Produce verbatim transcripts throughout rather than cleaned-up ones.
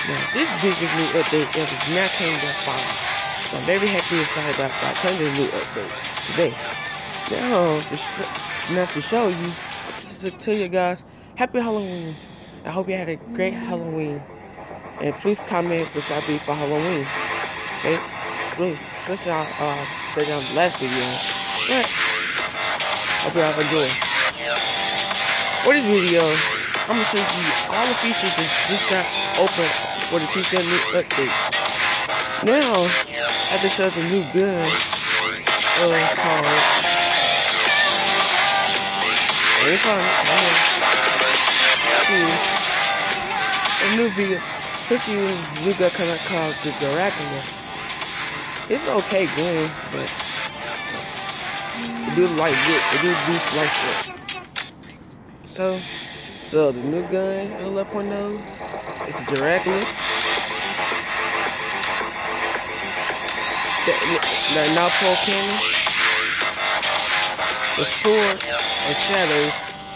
Now, this biggest new update ever now came to five. So I'm very happy and excited about, about playing this new update today. Now, to, sh now to show you, to tell you guys, happy Halloween. I hope you had a great Halloween. And please comment what y'all be for Halloween. Okay? Please, especially y'all uh, said on the last video. But, hope y'all enjoy. For this video, I'm going to show you all the features that just got open for the Peace Gun new update. Now, after shows a new gun uh, called Let me find it. A new video. Push you a new gun coming called the Dracula. It's okay gun, but it do like it do boost life up. So, so the new gun eleven point oh is the Dracula. The, the Nalpo cannon, the sword of shadows,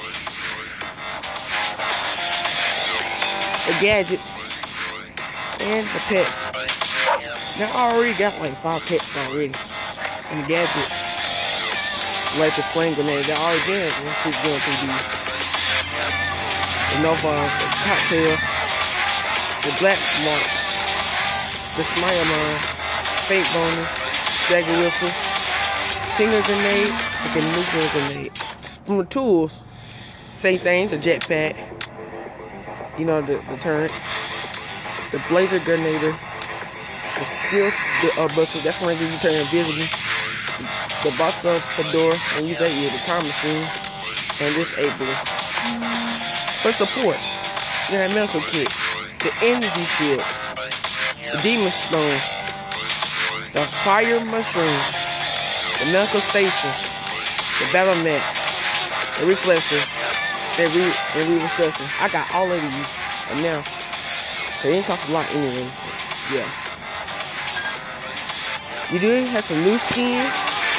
the gadgets, and the pets. Now I already got like five pets already. And the gadget, like the flame grenade, that already did it. It's going to be the Nova, the cocktail, the black mark, the smile mine, fake bonus, Jagger whistle, singer grenade, and the nuclear grenade. From the tools, same thing, the jetpack, you know, the, the turret, the blazer grenader, the steel the, uh, buckle, that's when you turn invisible, the boss of fedora, and use that yeah, the time machine, and this abler. For support, you got a medical kit, the energy shield, the demon stone, the fire mushroom, the medical station, the battle net, the reflexor, and re and re-restructure. I got all of these, and now they didn't cost a lot anyway. So yeah, you do have some new skins.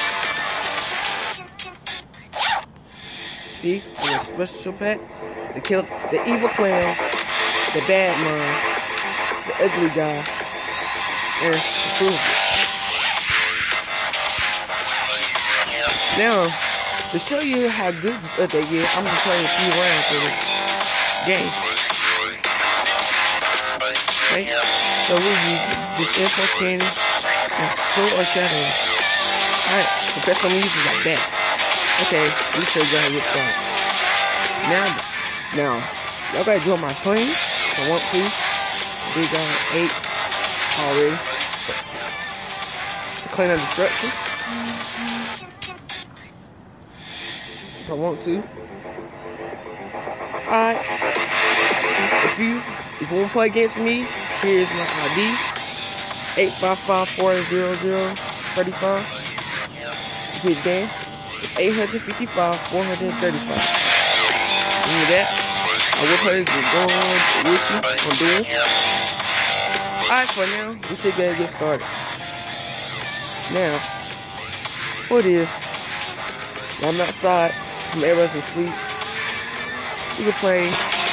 See, the special pack, the kill, the evil clown, the bad man, the ugly guy, and the silver. Now, to show you how good this update is, I'm gonna play a few rounds of this game. Okay, so we'll use this impulse cannon and sword of shadows. Alright, the best I'm gonna use is a bat. Okay, let me show you how to get started. Now, now, y'all gotta join my flame if I want to. They got eight already. The clan of destruction. If I want to. Alright. If you if you want to play against me, here's my I D. eight five five, four zero zero, three five. Hit Dan. It's eight five five, four three five. Remember that? I will play go on with you on duel. Alright, for now, we should get get started. Now, for this, I'm outside. Everybody's asleep. We can play.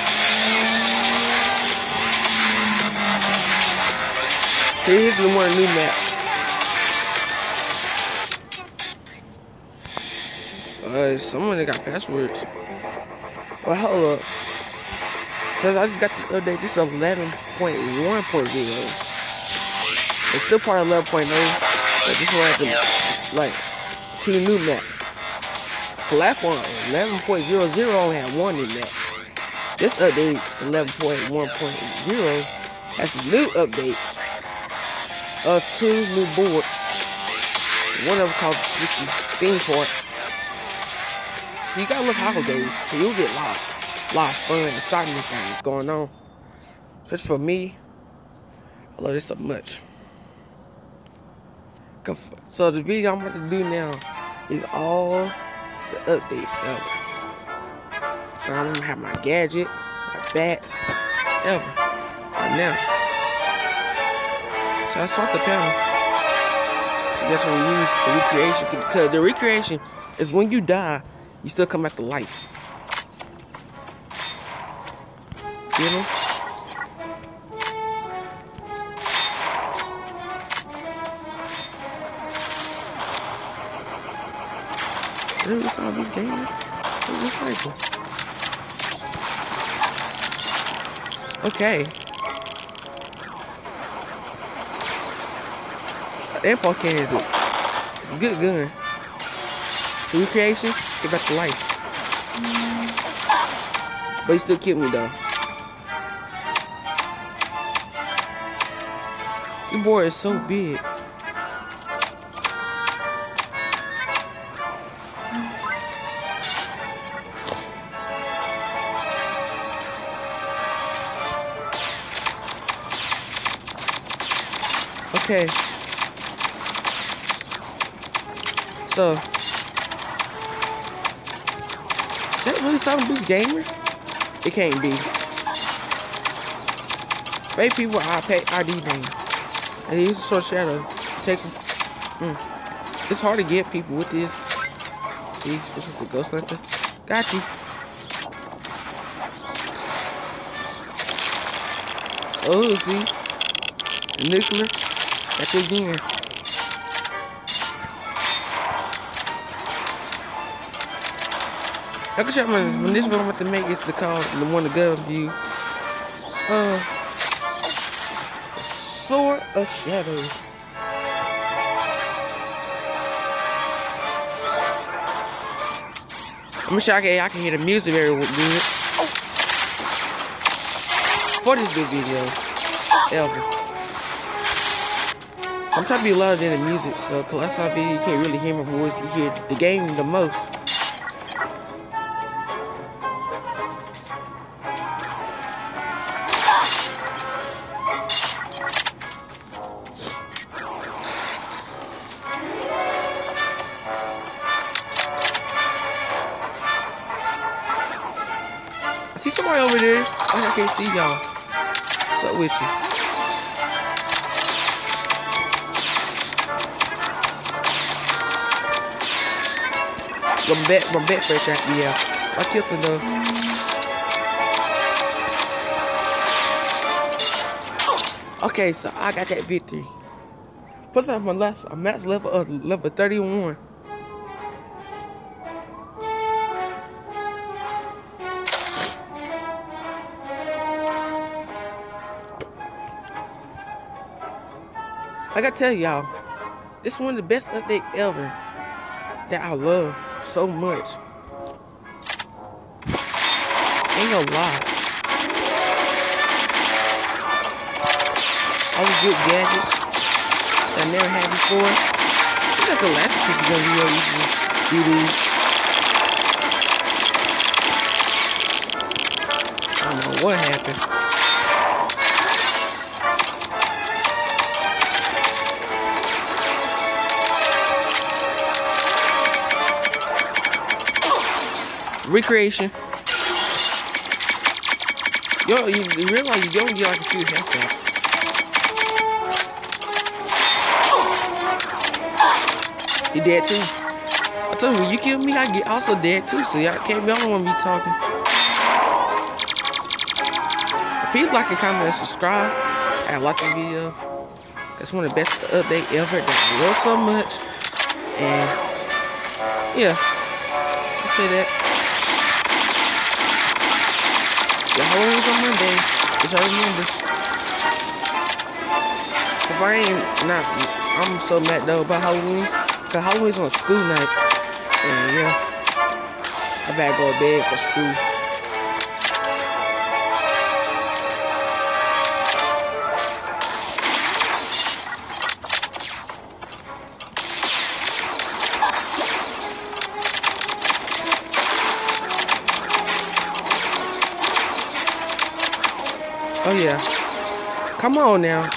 Here's the one new maps. Uh, someone that got passwords. Well, hold up. Cause I just got this update. This is eleven point one point zero. It's still part of eleven point oh, but this one has the, like two new maps. Platform eleven point zero zero only had one new map. This update eleven point one point zero has the new update of two new boards. One of them called the Slicky Theme Park. So you gotta love holidays, cause you'll get a lot, lot of fun, exciting things going on. Especially for me, I love this so much. So the video I'm about to do now is all the updates ever. So I'm gonna have my gadget, my bats, ever. Right now. So I start the panel. So that's when we use the recreation. Because the recreation is when you die, you still come back to life. You know? Really, it's all these gamers? Who's this sniper? Okay. Impulse cannon is a, it's a good gun. So recreation, get back to life. But he still killed me though. This boy is so big. Okay. So, that really Silent Boost gamer? It can't be. Fake people I pay I D names. And he's a short shadow. Take him. Mm. It's hard to get people with this. See, this is the ghost hunter. Got you. Oh, see? The nuclear. That's it again. I can show my when this one I'm about to make is the call the one the gun view. Uh Sword of Shadows. I'm sure I can I can hear the music very good. For this big video. Ever. I'm trying to be louder than the music, so cause last time video you can't really hear my voice, you hear the game the most. I see somebody over there. Oh, I can't see y'all. What's up with you? My bet, my bet fresh out. Yeah, I killed him though. Okay, so I got that victory. Plus, I'm my last, I'm max level of uh, level thirty-one. I gotta tell y'all, this is one of the best updates ever that I love so much. Ain't gonna lie. All the good gadgets that I never had before. It's like the last piece of video you can do these. I don't know what happened. Recreation. Yo, you, you realize you don't get like a few health back. You dead too. I told you when you kill me, I get also dead too. So y'all can't be on me talking. Please like and comment and subscribe. And like the video. That's one of the best updates ever that I love so much. And yeah, I say that. The Halloween's on Monday, which I remember. If I ain't not, I'm so mad though about Halloween. Cause Halloween's on a school night. And yeah, I better go to bed for school. Oh yeah. Come on now.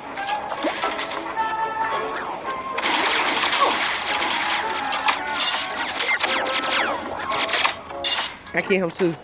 I killed him too.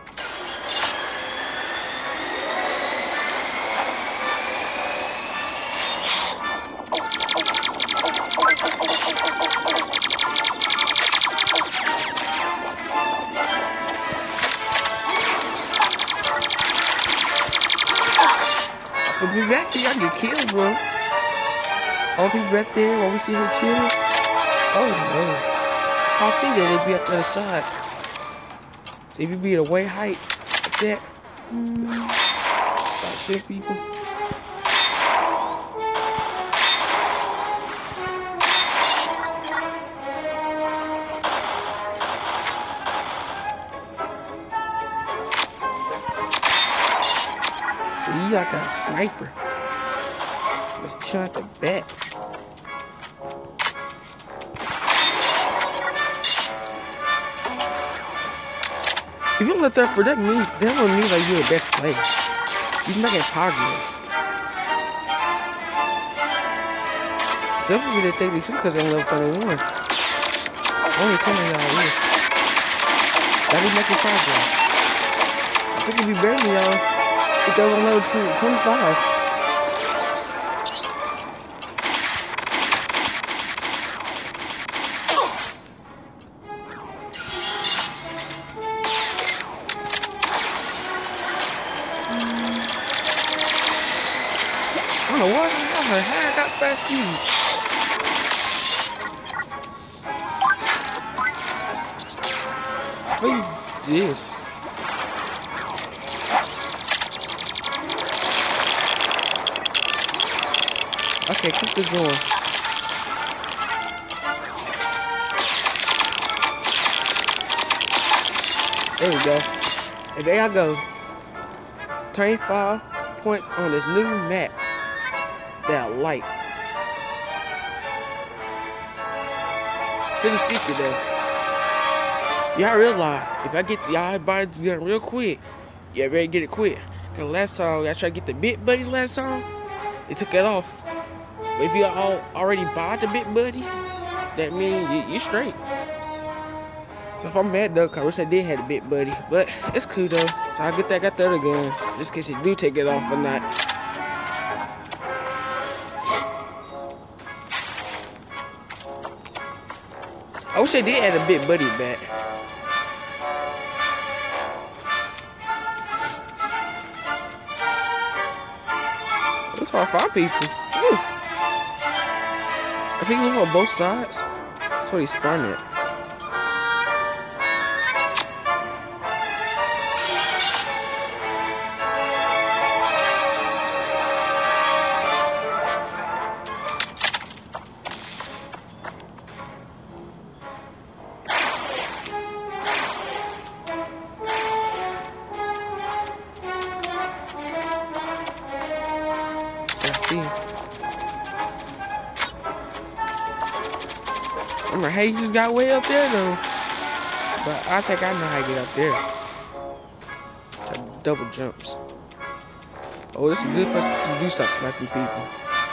But we back here, y'all get killed, bro. All people back there while we see her chilling. Oh no. I see that it'd be up the other side. So if you be at a way height like that, start shooting people. So you like a sniper. Let's chunk the back. If you look there for that mean that don't mean like you're the best player. You're making progress. Some people they think they shoot because they're level thirty-one. Only ten of y'all is. That is making progress. I think it'd be better than y'all if they were on level twenty-five. I don't know what happened. How I got fast speed. I think this. Okay, keep this going. There we go. And there I go. twenty-five points on this new map. That light. There's a secret though. Y'all realize if I get y'all buy this gun real quick, yeah, better get it quick. Cause last time I tried to get the Bit Buddy last time, it took it off. But if you all already bought the Bit Buddy, that means you, you straight. So if I'm mad though, cause I wish I did have the Bit Buddy, but it's cool though. So I get that, got the other guns, just in case it do take it off or not. I wish I did add a Bit Buddy back. That's how I find people. Woo. I think we live on both sides. That's where he spawned it. See. I'm like, hey, you just got way up there though. But I think I know how to get up there. To double jumps. Oh, this is a good place to do start sniping people.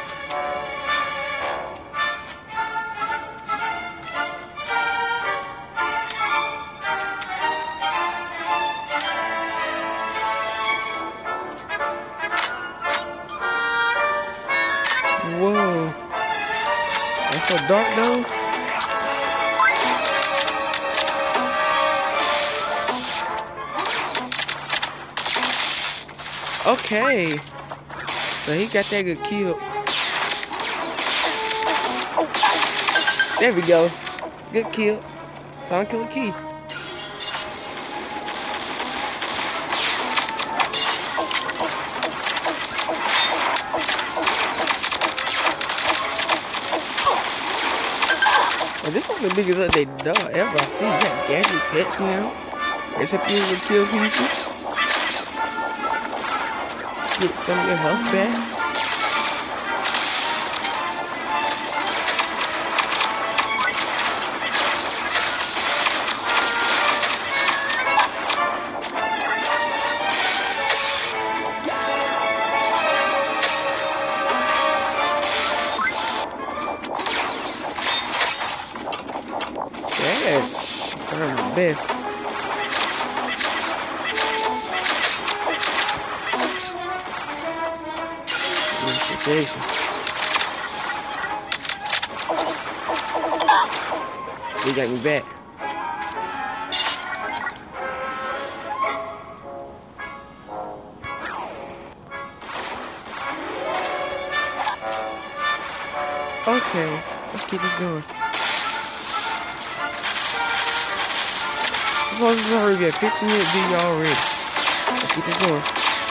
Whoa. That's so dark though. Okay. So he got that good kill. There we go. Good kill. Sound killer key. Well, this is the biggest update dog ever I see. You got gadget pets now. It's up here to kill people. Get some of your health back. Yeah, I'm trying my best. Situation. They got me back. Okay, let's keep this going. supposed to already be a fifteen minute video already. Let's keep this going.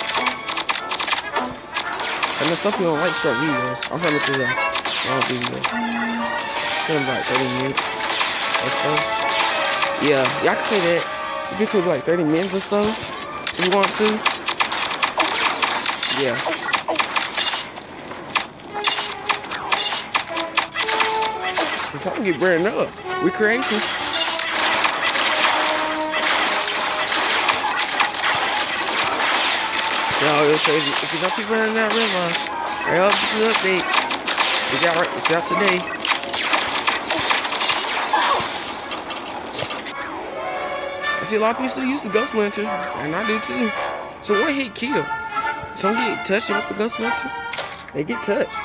I know some people don't like short videos. I'm trying to do that long video. It's like thirty minutes or so. Yeah, y'all can say that. If you could be like thirty minutes or so, if you want to. Yeah. Cause I can get burned up. We creative. Yo, so if you don't keep running that river, I hope this is an update. It's out right, it's out today. I see a lot of people still use the Ghost Lantern, and I do too. So one hit kill. Some get touched with the Ghost Lantern. They get touched.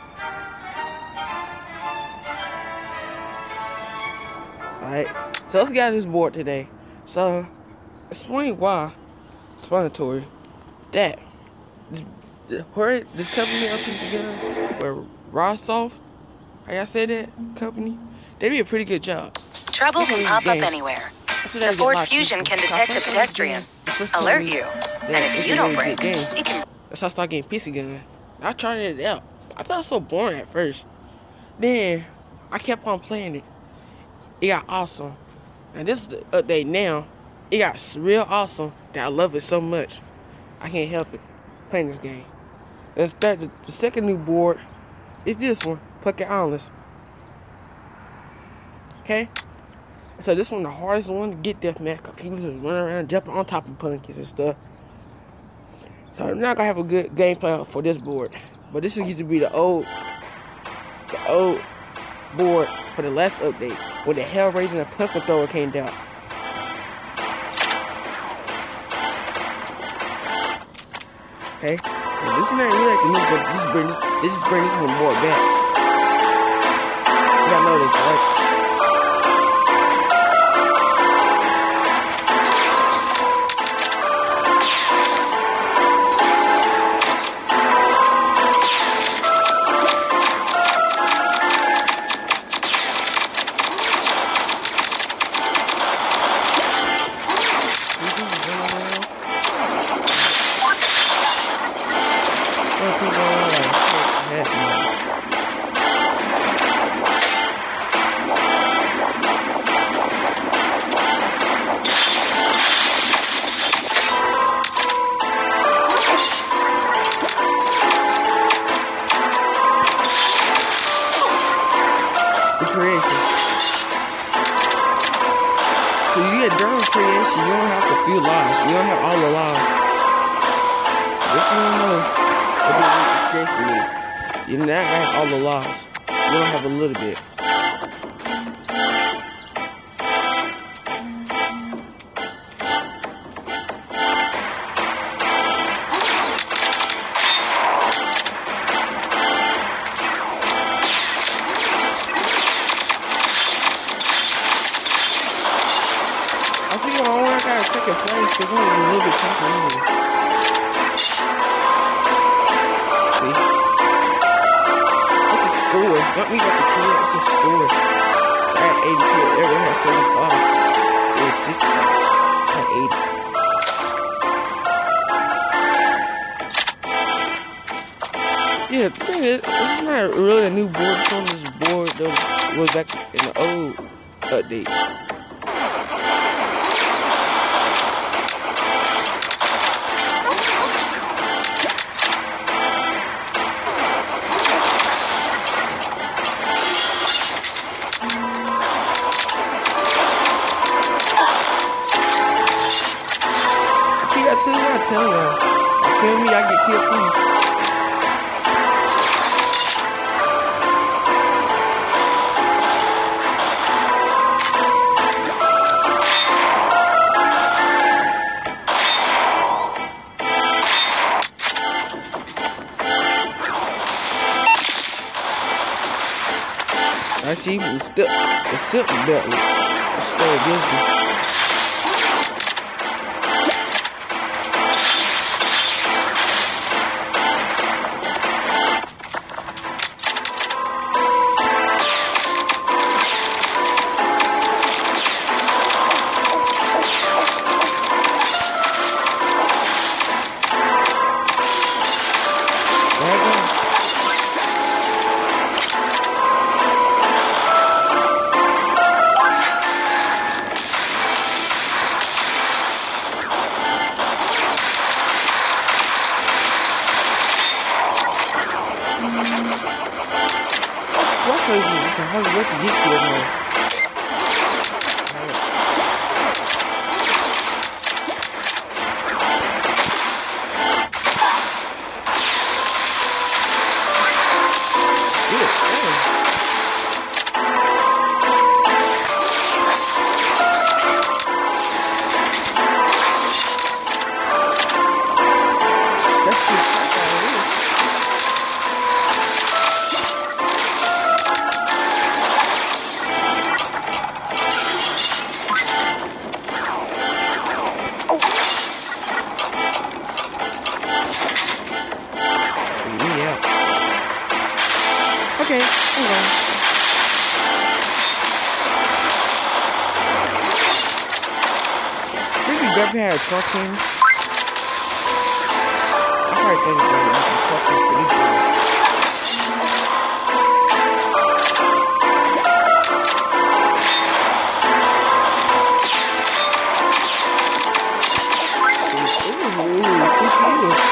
Alright, so let's get out of this board today. So, explain why. Explanatory. That this, where this company up piece of gun, where Rossoft, how y'all say that company, they do a pretty good job. Trouble can pop up anywhere. The Ford Fusion can detect a pedestrian, alert you, and if you don't break, it can. That's how I started getting P C gun. I tried it out. I thought it was so boring at first. Then I kept on playing it. It got awesome. And this is the update now. It got real awesome that I love it so much. I can't help it. Playing this game. Let's start the, the second new board. Is this one, Puckett Islands. Okay? So this one the hardest one to get deathmatch. People just running around jumping on top of pumpkins and stuff. So I'm not gonna have a good gameplay for this board. But this used to be the old the old board for the last update when the Hellraiser and Pumpkin Thrower came down. Okay, and this is not really like the new, but this is bring this, they just bring this one more back. You gotta know this, right? Creation. So you get during creation, you don't have a few lives. You don't have all the lives. Just so you know what the creation means. You're not gonna have all the lives. You don't have a little bit. I got a second place because I'm a little bit tougher anyway. See? What's the score? Not me got the kill, it's a score. So I had eighty kills, everyone had seventy-five. It was sixty-five. I had eighty. Yeah, the thing is, this is not really a new board. This one is a board that was back in the old updates. See what I tell y'all. Kill me, I get killed too. I see the still the silk belt. It's still against me. show you this is hard work to get kills now. Okay, hold on. Think we definitely had a truck in. I probably think about it. A truck in for these guys. Ooh, two kills.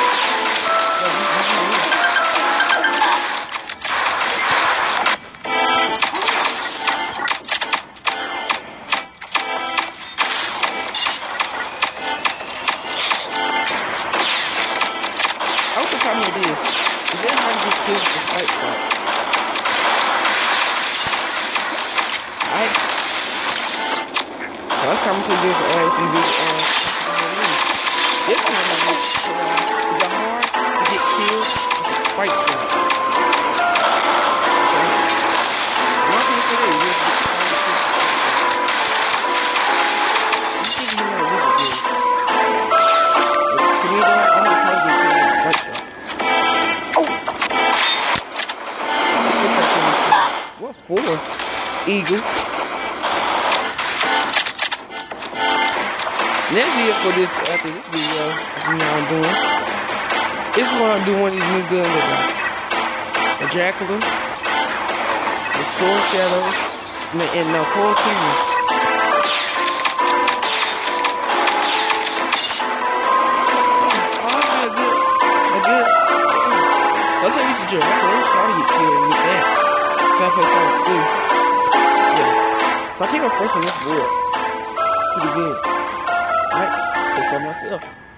Tell me this. Is that how you kill the spike shot? Alright. So let's come to this uh some big uh this kind of is is it hard to get killed with a spike shot? Okay. One thing for this is to try to kill the spike shot. You think you know this is good. To me though, I'm just hard to get killed with a spike shot. What for? Eagle. Next video for this, after this video, you know what I'm doing. This is what I'm doing with these new guns with the, the Jackaloon, the Sword Shadow, and the, and the Cold Canyon. Oh, I got a good, a good. That's how I used to do. I can always try to get killed with that. So I play Sonic School. Yeah. So I came up first on this board. Pretty good. Alright, so for myself.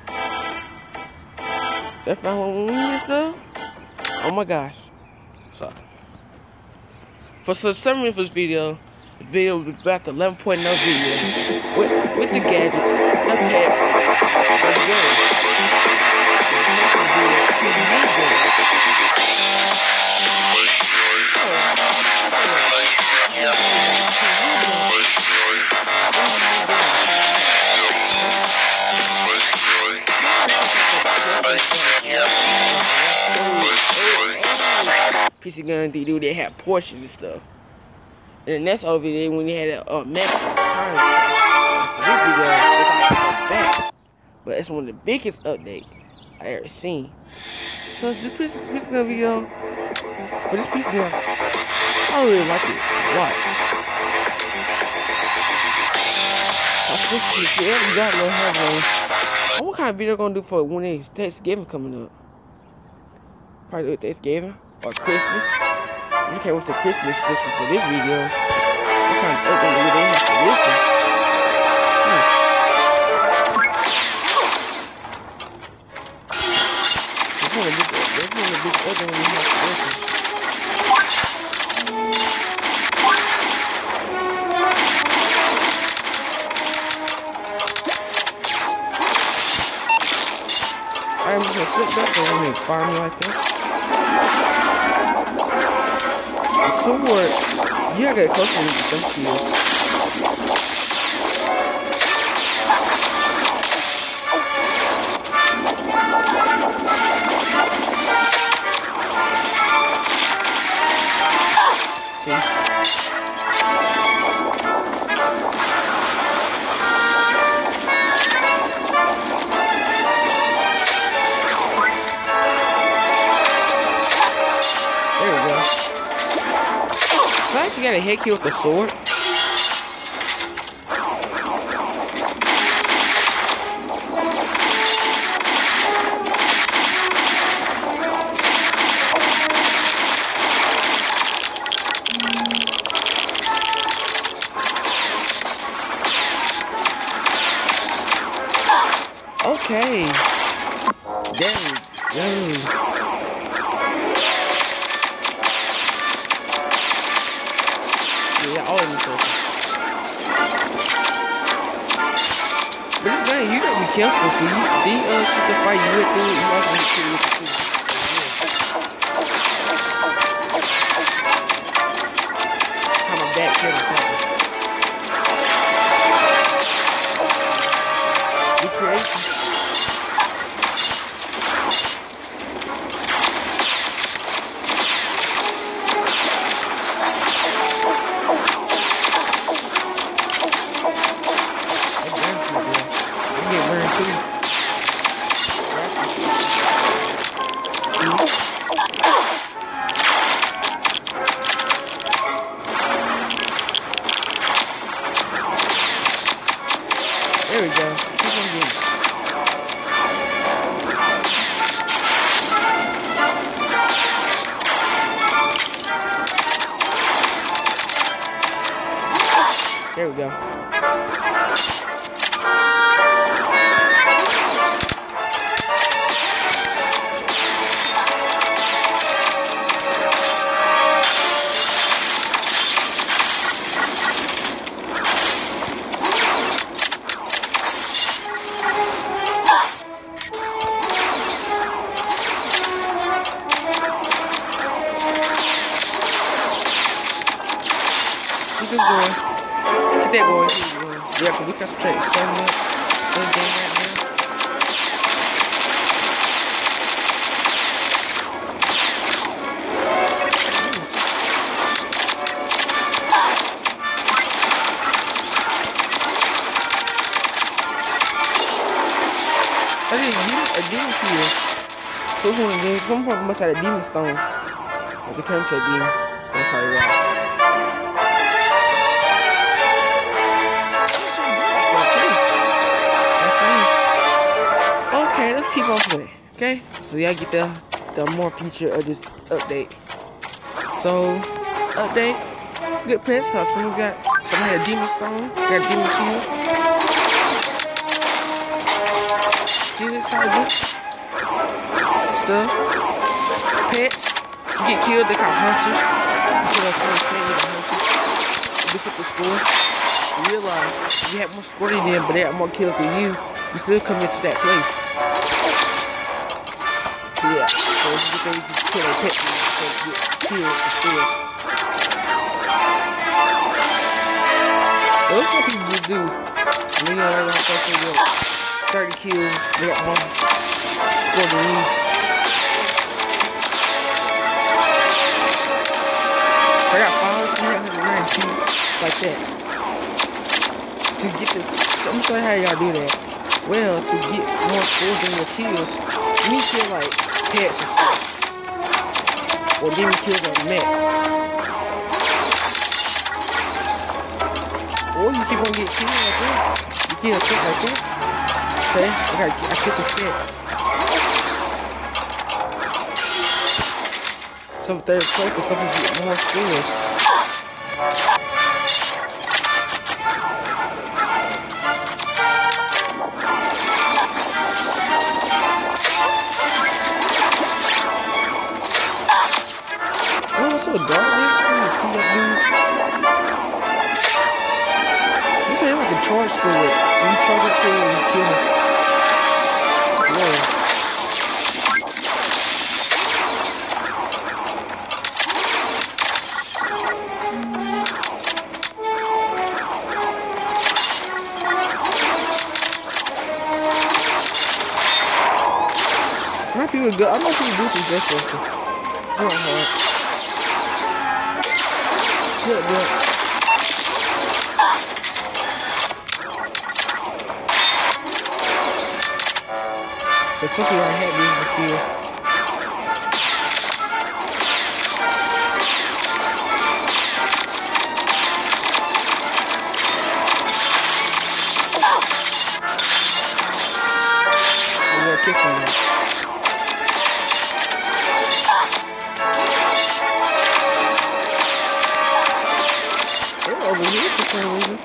That found one and stuff. Oh my gosh. So for so summary for this video, the video will be about the eleven point oh video. With with the gadgets, the pets, and the guns. And transfer the video to the new gun. P C Gun D do they had Porsches and stuff. And the next other video when they had a uh, map time stuff. For this video, they got stuff back. But it's one of the biggest updates I ever seen. So it's this P C Gun video. For this P C Gun, I don't really like it a lot. I'm supposed to be see every got no have one. What kind of video gonna do for when it's Thanksgiving coming up? Probably with Thanksgiving or Christmas. You came with the Christmas special for this video. What kind of update would they have to listen? Hmm. That's one of the big updates we have to listen. I'm just gonna flip that so when they fire me like that. The sword, you gotta get closer to the jump to you. See? You got a hit kill with the sword. circle. But this game, you gotta be careful, cause you, the uh, shit the fight you went through, you also need to kill with the two. How my back killing partner. Be creative. There we go. Keep on getting it. There we go. Keep it going. Keep that going. Keep it going. Yeah, because we concentrate so much on this game right now. I didn't use a demon shield. So it's one of the games. Some point must have a demon stone. I can turn to a demon. That's probably right. Okay, let's keep on playing. Okay, so y'all get the the more feature of this update. So update, good pets. So someone's got someone had a demon stone, got a demon shield. See this sergeant stuff. Pets get killed. They call hunters. You kill someone's pet, you got hunters. This up the score. You realize you have more score than them, but they have more kills than you. You still come into that place. So yeah, so it's a good thing you can kill a pet and get killed for stores. Those some people will do. You know, like I'm talking about thirty kills, they got more score than you. So I got five, so I got ninety-two, like that. To get this, so I'm showing how y'all do that. Well, to get more scores than your kills, you need to kill like pets and stuff. Or demon kills on max. Or you keep on getting killed like that. You kill a pet like that. Okay, I got I killed this pet. So if they're focused, some people get more scores. So dark, man. See that dude? This ain't like a charge to it. So you charge up to it and just kill him. Whoa. I know people go. I know people do some best stuff. Come on, hard. Shit, bro. It's something I had these for kids. I'm gonna kiss him now. Over here for some reason.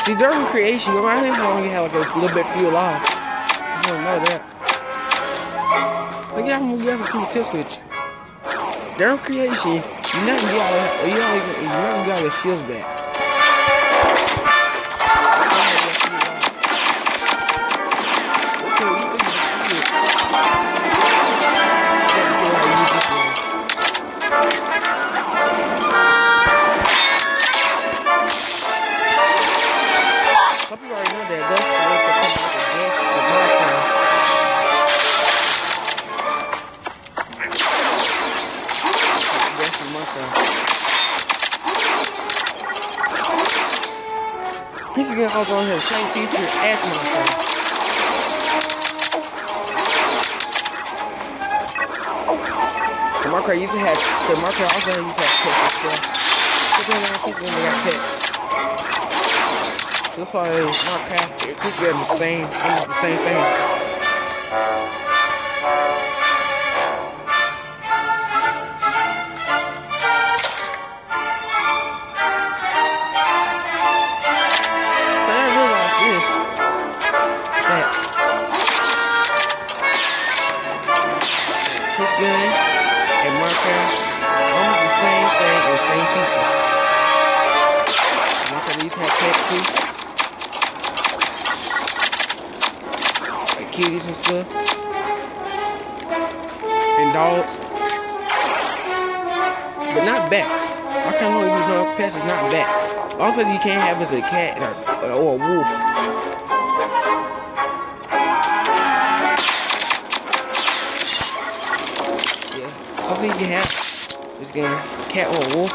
See, during creation, you might only have like a little bit few alive. Just want to know that. Look at how we have a cool tilt switch. During creation, you never get all you never you never get all the shields back. Some people already know that. Go for it to come out against the marker. Against the marker. He's gonna also on his same feature as marker. The marker used to have the marker also used to have pets as well. But then I think when they got pets. That's why it's not craft. This game is the same. It's the same thing. So I realized this. That this gun and marker almost the same thing or same features. Marker these have pets too. Kitties and stuff, and dogs, but not bats. I can't know if you know pets is not bats. The only pets you can't have is a cat or, or a wolf. Yeah, something you can have is a cat or a wolf.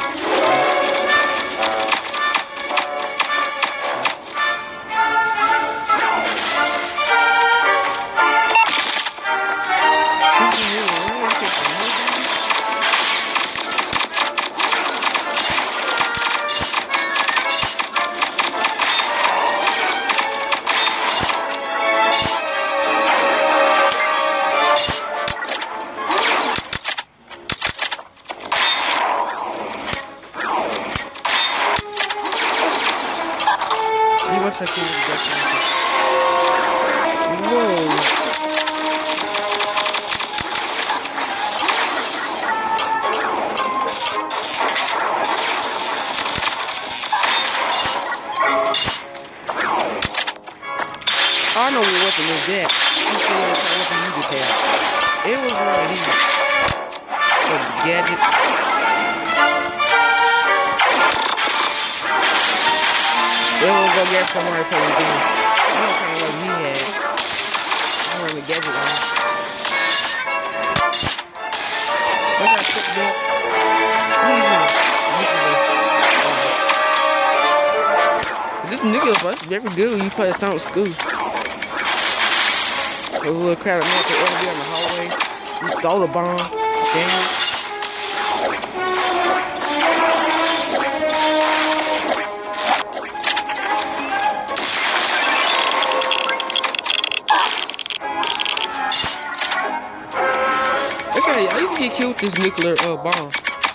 Whoa. I know what weapon is that. I'm sure what weapon you just had. It was one of these. A gadget. Then we'll go get somewhere to play the game. I don't kind of what he had. I want the gadget one. So I got a quick belt. Please no. This nigga was very good when you play Sonic School. A little crowd of men could ever be on the hallway. You stole a bomb. Damn. That's right, I used to get killed with this nuclear uh, bomb.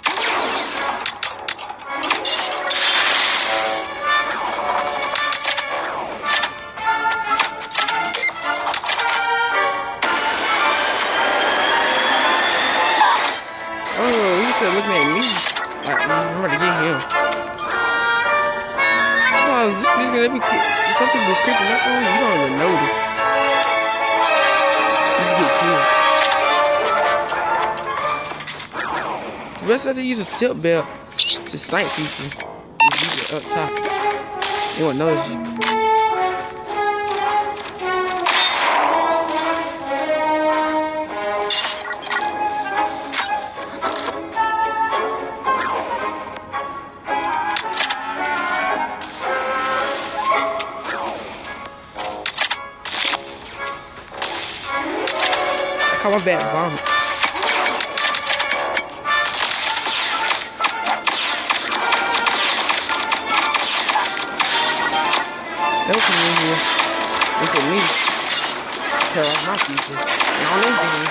Looking at me, like, I'm ready to get him. Oh, this bitch gonna be something was creeping up on you. You don't even notice. You just get killed. The rest of them use a silk belt to snipe people. Just use it up top. They won't notice you. How about that vomit? They'll come in here. They for me. Tell off my future. And all those games.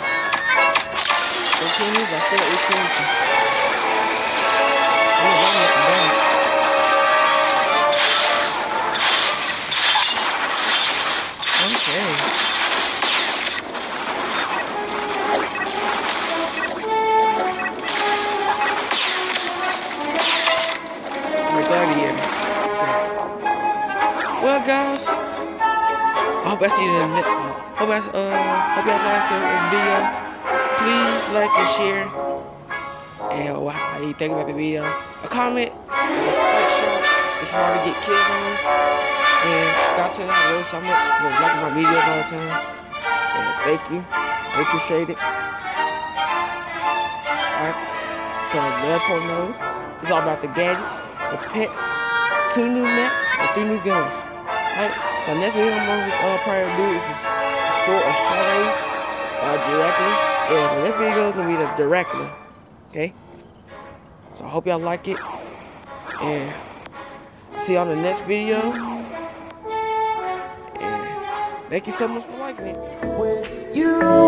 They kill me, but I still eat you. I'm gonna run up and down. hope I see you in the next. Hope I uh hope y'all like the video. Please like and share. And wow, how you think about the video? A comment. It's quite short. It's hard to get kids on. And God tell you I love so much for liking my videos all the time. And thank you. I appreciate it. Alright. So let Poe know. It's all about the gadgets, the pets, two new maps, and three new guns. Alright. So next video I'm gonna uh, probably do is this Sword of Shadows uh, directly. Yeah, the next video is gonna be the directly. Okay? So I hope y'all like it. And I'll see you on the next video. And thank you so much for liking it. With you.